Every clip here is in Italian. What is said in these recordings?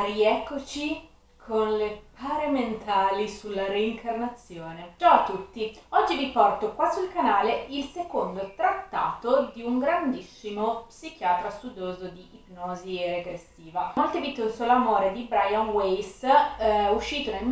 Rieccoci con le pare mentali sulla reincarnazione. Ciao a tutti, oggi vi porto qua sul canale il secondo trattato di un grandissimo psichiatra studioso di ipnosi regressiva. Molte vite un solo amore di Brian Weiss, uscito nel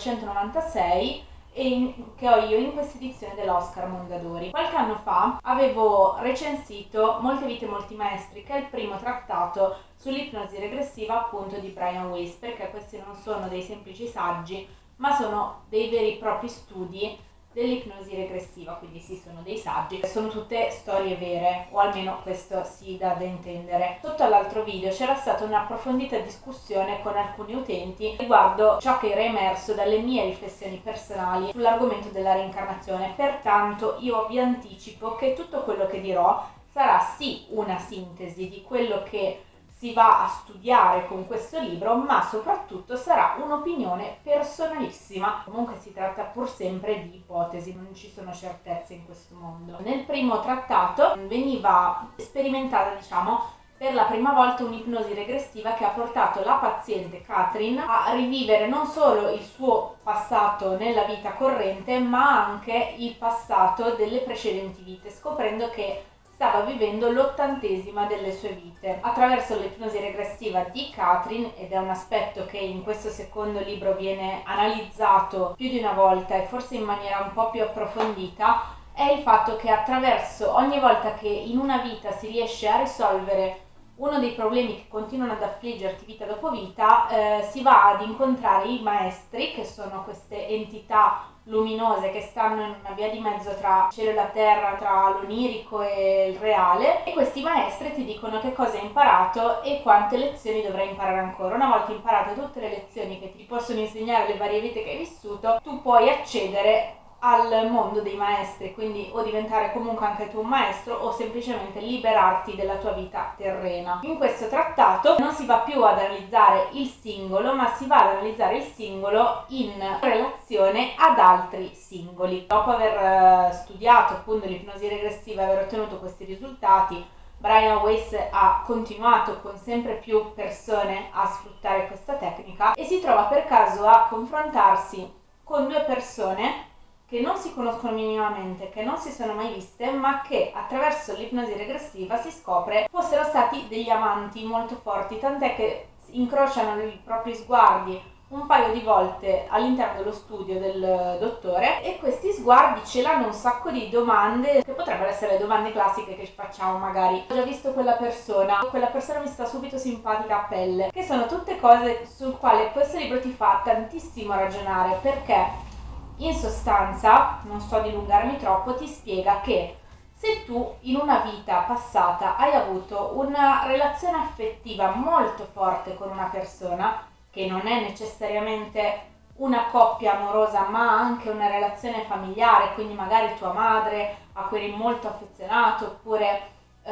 1996 e che ho io in questa edizione dell'Oscar Mondadori. Qualche anno fa avevo recensito Molte vite molti maestri, che è il primo trattato sull'ipnosi regressiva appunto di Brian Weiss, perché questi non sono dei semplici saggi ma sono dei veri e propri studi dell'ipnosi regressiva, quindi sì, sono dei saggi, sono tutte storie vere, o almeno questo si dà da intendere. Sotto all'altro video c'era stata un'approfondita discussione con alcuni utenti riguardo ciò che era emerso dalle mie riflessioni personali sull'argomento della reincarnazione, pertanto io vi anticipo che tutto quello che dirò sarà sì una sintesi di quello che si va a studiare con questo libro, ma soprattutto sarà un'opinione personalissima. Comunque si tratta pur sempre di ipotesi, non ci sono certezze in questo mondo. Nel primo trattato veniva sperimentata, per la prima volta un'ipnosi regressiva che ha portato la paziente Catherine a rivivere non solo il suo passato nella vita corrente, ma anche il passato delle precedenti vite, scoprendo che stava vivendo l'80ª delle sue vite. Attraverso l'ipnosi regressiva di Catherine, ed è un aspetto che in questo secondo libro viene analizzato più di una volta e forse in maniera un po' più approfondita, è il fatto che attraverso ogni volta che in una vita si riesce a risolvere uno dei problemi che continuano ad affliggerti vita dopo vita, si va ad incontrare i maestri, che sono queste entità luminose che stanno in una via di mezzo tra cielo e la terra, tra l'onirico e il reale, e questi maestri ti dicono che cosa hai imparato e quante lezioni dovrai imparare ancora. Una volta imparate tutte le lezioni che ti possono insegnare le varie vite che hai vissuto, tu puoi accedere al mondo dei maestri, quindi o diventare comunque anche tu un maestro o semplicemente liberarti della tua vita terrena. In questo trattato non si va più ad analizzare il singolo, ma si va ad analizzare il singolo in relazione ad altri singoli. Dopo aver studiato appunto l'ipnosi regressiva e aver ottenuto questi risultati, Brian Weiss ha continuato con sempre più persone a sfruttare questa tecnica e si trova per caso a confrontarsi con due persone che non si conoscono minimamente, che non si sono mai viste, ma che attraverso l'ipnosi regressiva si scopre fossero stati degli amanti molto forti, tant'è che incrociano i propri sguardi un paio di volte all'interno dello studio del dottore, e questi sguardi celano un sacco di domande che potrebbero essere le domande classiche che ci facciamo magari: ho già visto quella persona mi sta subito simpatica a pelle, che sono tutte cose sul quale questo libro ti fa tantissimo ragionare, perché in sostanza, non sto a dilungarmi troppo, ti spiega che se tu in una vita passata hai avuto una relazione affettiva molto forte con una persona, che non è necessariamente una coppia amorosa ma anche una relazione familiare, quindi magari tua madre a cui eri molto affezionato, oppure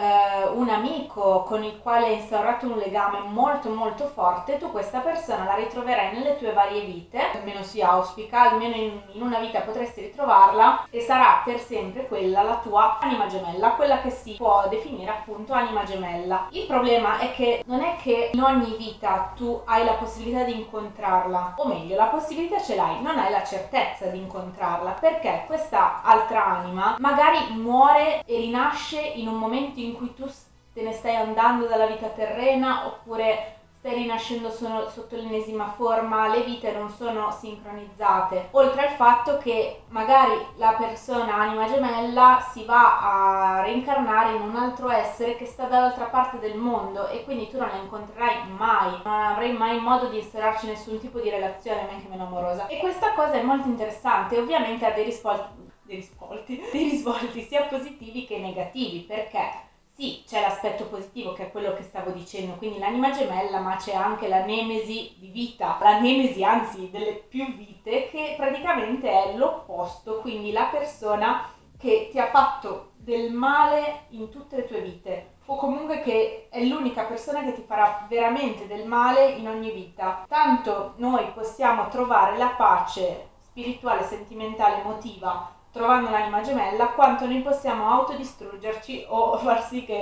un amico con il quale hai instaurato un legame molto molto forte, tu questa persona la ritroverai nelle tue varie vite, almeno si auspica, almeno in una vita potresti ritrovarla, e sarà per sempre quella la tua anima gemella, quella che si può definire appunto anima gemella. Il problema è che non è che in ogni vita tu hai la possibilità di incontrarla, o meglio, la possibilità ce l'hai, non hai la certezza di incontrarla, perché questa altra anima magari muore e rinasce in un momento in cui tu te ne stai andando dalla vita terrena, oppure stai rinascendo sotto l'ennesima forma, le vite non sono sincronizzate, oltre al fatto che magari la persona anima gemella si va a reincarnare in un altro essere che sta dall'altra parte del mondo, e quindi tu non la incontrerai mai, non avrai mai modo di instaurarci nessun tipo di relazione, neanche meno amorosa. E questa cosa è molto interessante, ovviamente ha dei risvolti sia positivi che negativi, perché sì, c'è l'aspetto positivo che è quello che stavo dicendo, quindi l'anima gemella, ma c'è anche la nemesi di vita, la nemesi anzi delle più vite, che praticamente è l'opposto, quindi la persona che ti ha fatto del male in tutte le tue vite, o comunque che è l'unica persona che ti farà veramente del male in ogni vita. Tanto noi possiamo trovare la pace spirituale, sentimentale, emotiva trovando l'anima gemella, quanto noi possiamo autodistruggerci o far sì che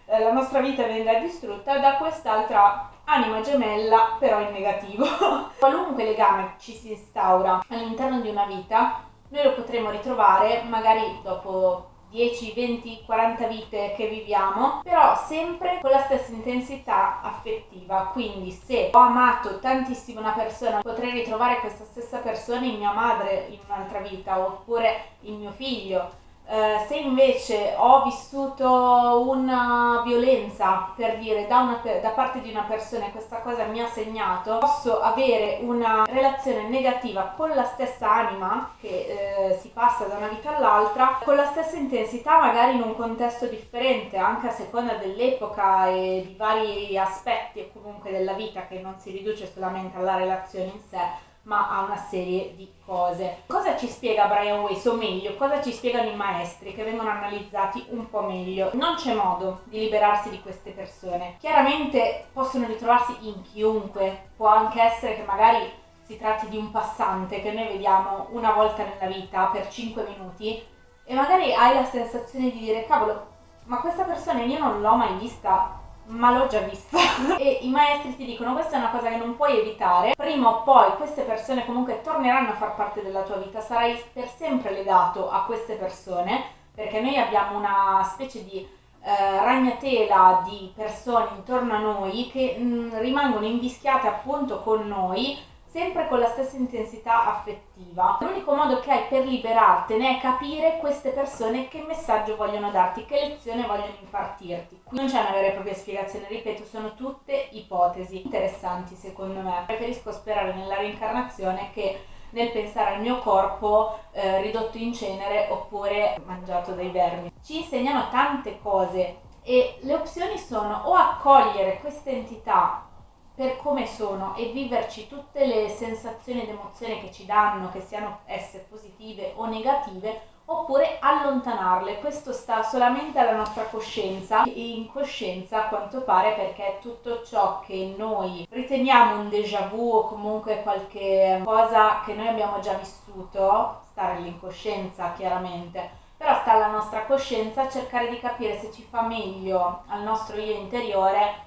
la nostra vita venga distrutta da quest'altra anima gemella, però in negativo. Qualunque legame ci si instaura all'interno di una vita, noi lo potremo ritrovare magari dopo 10, 20, 40 vite che viviamo, però sempre con la stessa intensità affettiva. Quindi se ho amato tantissimo una persona, potrei ritrovare questa stessa persona in mia madre in un'altra vita, oppure in mio figlio. Se invece ho vissuto una violenza, per dire, da parte di una persona e questa cosa mi ha segnato, posso avere una relazione negativa con la stessa anima che si passa da una vita all'altra, con la stessa intensità, magari in un contesto differente, anche a seconda dell'epoca e di vari aspetti comunque della vita, che non si riduce solamente alla relazione in sé, ma a una serie di cose. Cosa ci spiega Brian Weiss, o meglio, cosa ci spiegano i maestri che vengono analizzati un po' meglio? Non c'è modo di liberarsi di queste persone. Chiaramente possono ritrovarsi in chiunque, può anche essere che magari si tratti di un passante che noi vediamo una volta nella vita per 5 minuti e magari hai la sensazione di dire cavolo, ma questa persona io non l'ho mai vista, ma l'ho già vista. E i maestri ti dicono questa è una cosa che non puoi evitare, prima o poi queste persone comunque torneranno a far parte della tua vita, sarai per sempre legato a queste persone, perché noi abbiamo una specie di ragnatela di persone intorno a noi che rimangono invischiate appunto con noi, sempre con la stessa intensità affettiva. L'unico modo che hai per liberartene è capire queste persone che messaggio vogliono darti, che lezione vogliono impartirti. Qui non c'è una vera e propria spiegazione, ripeto, sono tutte ipotesi interessanti secondo me. Preferisco sperare nella reincarnazione che nel pensare al mio corpo ridotto in cenere oppure mangiato dai vermi. Ci insegnano tante cose e le opzioni sono o accogliere queste entità per come sono e viverci tutte le sensazioni ed emozioni che ci danno, che siano esse positive o negative, oppure allontanarle. Questo sta solamente alla nostra coscienza e incoscienza a quanto pare, perché tutto ciò che noi riteniamo un déjà vu o comunque qualche cosa che noi abbiamo già vissuto sta nell'incoscienza chiaramente, però sta alla nostra coscienza cercare di capire se ci fa meglio al nostro io interiore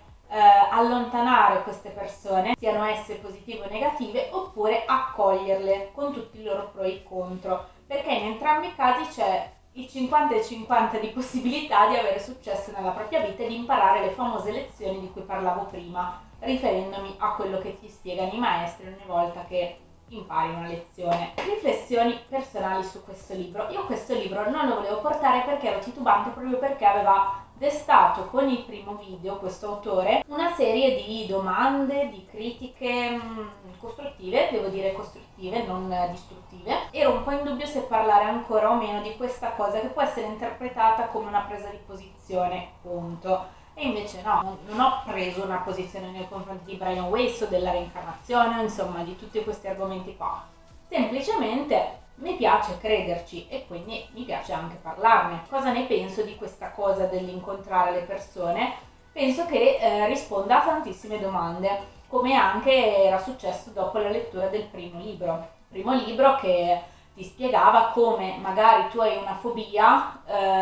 allontanare queste persone, siano esse positive o negative, oppure accoglierle con tutti i loro pro e contro, perché in entrambi i casi c'è il 50 e 50 di possibilità di avere successo nella propria vita e di imparare le famose lezioni di cui parlavo prima, riferendomi a quello che ti spiegano i maestri ogni volta che impari una lezione. Riflessioni personali su questo libro. Io questo libro non lo volevo portare perché ero titubante, proprio perché aveva destato con il primo video, questo autore, una serie di domande, di critiche costruttive, devo dire costruttive, non distruttive. Ero un po' in dubbio se parlare ancora o meno di questa cosa che può essere interpretata come una presa di posizione, punto. E invece no, non ho preso una posizione nei confronti di Brian Weiss o della reincarnazione, insomma di tutti questi argomenti qua. Semplicemente mi piace crederci e quindi mi piace anche parlarne. Cosa ne penso di questa cosa dell'incontrare le persone? Penso che risponda a tantissime domande, come anche era successo dopo la lettura del primo libro. Primo libro che ti spiegava come magari tu hai una fobia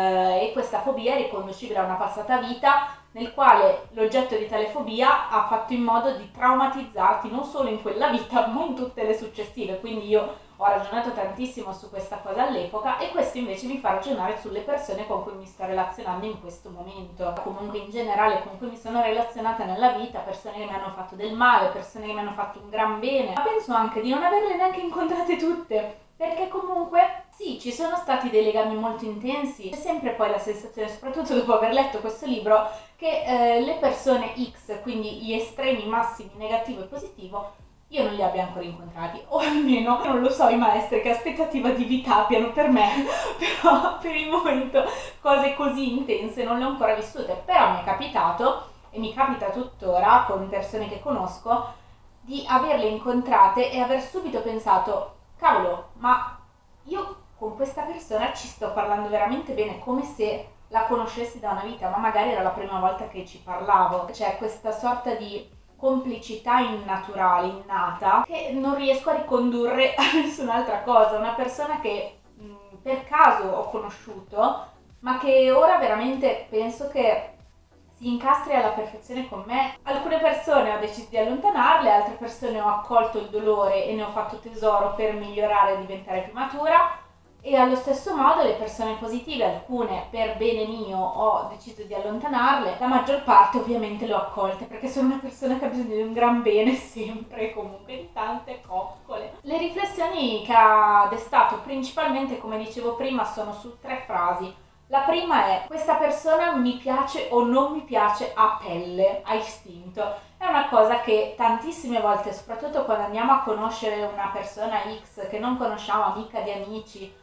e questa fobia è riconducibile a una passata vita nel quale l'oggetto di tale fobia ha fatto in modo di traumatizzarti non solo in quella vita ma in tutte le successive. Quindi io ho ragionato tantissimo su questa cosa all'epoca e questo invece mi fa ragionare sulle persone con cui mi sto relazionando in questo momento, comunque in generale con cui mi sono relazionata nella vita, persone che mi hanno fatto del male, persone che mi hanno fatto un gran bene, ma penso anche di non averle neanche incontrate tutte, perché comunque sì, ci sono stati dei legami molto intensi, c'è sempre poi la sensazione, soprattutto dopo aver letto questo libro, che le persone X, quindi gli estremi massimi negativo e positivo, io non li abbia ancora incontrati, o almeno non lo so i maestri che aspettativa di vita abbiano per me, però per il momento cose così intense non le ho ancora vissute, però mi è capitato e mi capita tuttora con persone che conosco di averle incontrate e aver subito pensato cavolo, ma io con questa persona ci sto parlando veramente bene, come se la conoscessi da una vita, ma magari era la prima volta che ci parlavo. C'è questa sorta di complicità innaturale, innata, che non riesco a ricondurre a nessun'altra cosa. Una persona che per caso ho conosciuto, ma che ora veramente penso che si incastri alla perfezione con me. Alcune persone ho deciso di allontanarle, altre persone ho accolto il dolore e ne ho fatto tesoro per migliorare e diventare più matura. E allo stesso modo le persone positive, alcune per bene mio ho deciso di allontanarle, la maggior parte ovviamente le ho accolte perché sono una persona che ha bisogno di un gran bene sempre e comunque di tante coccole. Le riflessioni che ha destato principalmente, come dicevo prima, sono su 3 frasi. La prima è: questa persona mi piace o non mi piace a pelle, a istinto. È una cosa che tantissime volte, soprattutto quando andiamo a conoscere una persona X che non conosciamo, amica di amici,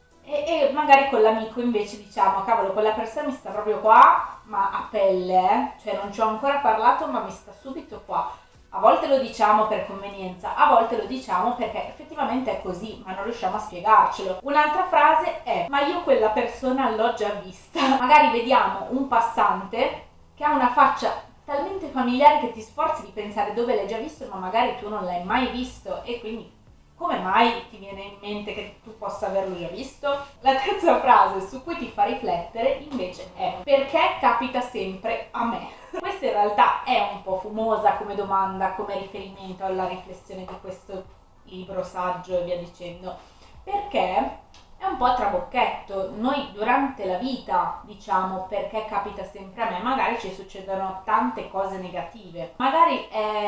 e magari con l'amico invece diciamo: cavolo, quella persona mi sta proprio qua, ma a pelle, cioè non ci ho ancora parlato ma mi sta subito qua. A volte lo diciamo per convenienza, a volte lo diciamo perché effettivamente è così, ma non riusciamo a spiegarcelo. Un'altra frase è: ma io quella persona l'ho già vista. Magari vediamo un passante che ha una faccia talmente familiare che ti sforzi di pensare dove l'hai già visto, ma magari tu non l'hai mai visto e quindi come mai ti viene in mente che tu possa averlo già visto? La terza frase su cui ti fa riflettere invece è: perché capita sempre a me? Questa in realtà è un po' fumosa come domanda, come riferimento alla riflessione di questo libro, saggio e via dicendo, perché è un po' trabocchetto. Noi durante la vita diciamo perché capita sempre a me, magari ci succedono tante cose negative, magari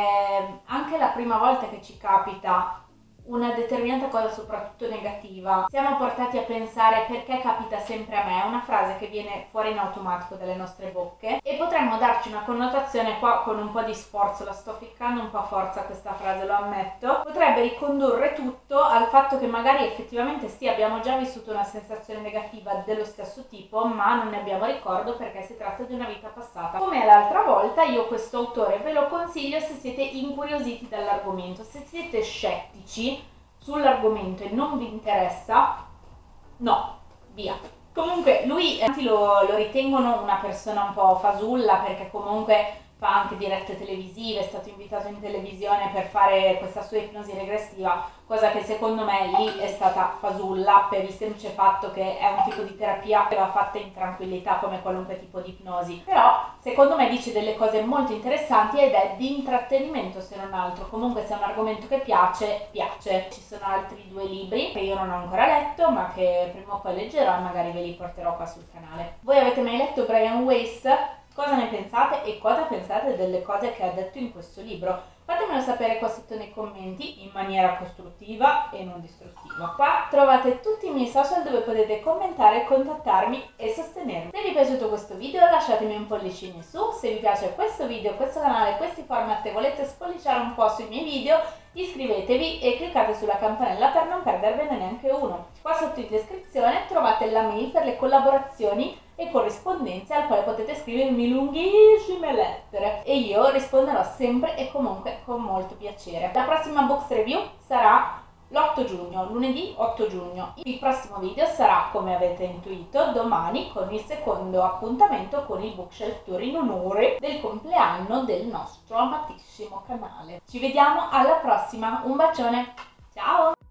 è anche la prima volta che ci capita una determinata cosa, soprattutto negativa, siamo portati a pensare perché capita sempre a me. È una frase che viene fuori in automatico dalle nostre bocche e potremmo darci una connotazione, qua con un po' di sforzo, la sto ficcando un po' a forza questa frase, lo ammetto, potrebbe ricondurre tutto al fatto che magari effettivamente sì, abbiamo già vissuto una sensazione negativa dello stesso tipo, ma non ne abbiamo ricordo perché si tratta di una vita passata. Come l'altra volta, io questo autore ve lo consiglio se siete incuriositi dall'argomento. Se siete scettici sull'argomento e non vi interessa, no, via. Comunque lui lo ritengono una persona un po' fasulla perché comunque fa anche dirette televisive, è stato invitato in televisione per fare questa sua ipnosi regressiva, cosa che secondo me lì è stata fasulla per il semplice fatto che è un tipo di terapia che va fatta in tranquillità come qualunque tipo di ipnosi. Però secondo me dice delle cose molto interessanti ed è di intrattenimento se non altro. Comunque se è un argomento che piace, piace. Ci sono altri 2 libri che io non ho ancora letto ma che prima o poi leggerò e magari ve li porterò qua sul canale. Voi avete mai letto Brian Weiss? Cosa ne pensate e cosa pensate delle cose che ha detto in questo libro? Fatemelo sapere qua sotto nei commenti in maniera costruttiva e non distruttiva. Qua trovate tutti i miei social dove potete commentare, contattarmi e sostenermi. Se vi è piaciuto questo video lasciatemi un pollicino in su, se vi piace questo video, questo canale, questi format e volete spolliciare un po' sui miei video, iscrivetevi e cliccate sulla campanella per non perdervene neanche uno. Qua sotto in descrizione trovate la mail per le collaborazioni e corrispondenze al quale potete scrivermi lunghissime lettere e io risponderò sempre e comunque con molto piacere. La prossima box review sarà l'8 giugno, lunedì 8 giugno. Il prossimo video sarà, come avete intuito, domani con il secondo appuntamento con il Bookshelf Tour in onore del compleanno del nostro amatissimo canale. Ci vediamo alla prossima, un bacione, ciao!